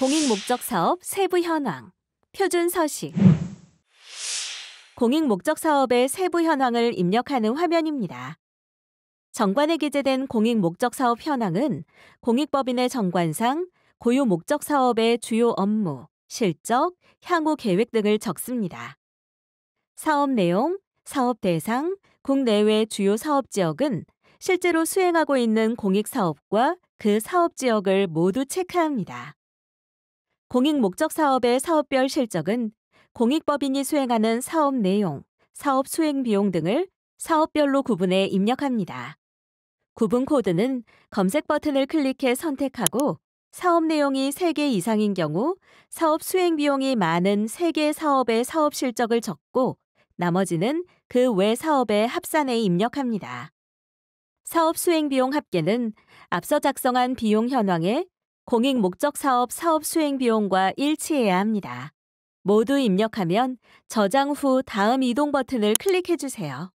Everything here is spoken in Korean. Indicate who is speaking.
Speaker 1: 공익목적사업 세부 현황, 표준 서식. 공익목적사업의 세부 현황을 입력하는 화면입니다. 정관에 기재된 공익목적사업 현황은 공익법인의 정관상 고유 목적사업의 주요 업무, 실적, 향후 계획 등을 적습니다. 사업 내용, 사업 대상, 국내외 주요 사업 지역은 실제로 수행하고 있는 공익사업과 그 사업 지역을 모두 체크합니다. 공익목적사업의 사업별 실적은 공익법인이 수행하는 사업 내용, 사업 수행 비용 등을 사업별로 구분해 입력합니다. 구분 코드는 검색 버튼을 클릭해 선택하고 사업 내용이 3개 이상인 경우 사업 수행 비용이 많은 3개 사업의 사업 실적을 적고 나머지는 그 외 사업에 합산해 입력합니다. 사업 수행 비용 합계는 앞서 작성한 비용 현황에 공익목적사업 사업 수행 비용과 일치해야 합니다. 모두 입력하면 저장 후 다음 이동 버튼을 클릭해 주세요.